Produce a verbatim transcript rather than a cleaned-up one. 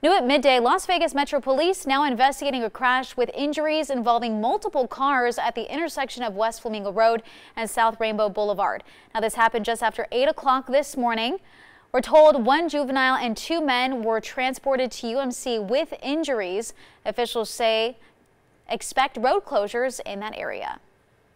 New at midday, Las Vegas Metro Police now investigating a crash with injuries involving multiple cars at the intersection of West Flamingo Road and South Rainbow Boulevard. Now, this happened just after eight o'clock this morning. We're told one juvenile and two men were transported to U M C with injuries. Officials say expect road closures in that area.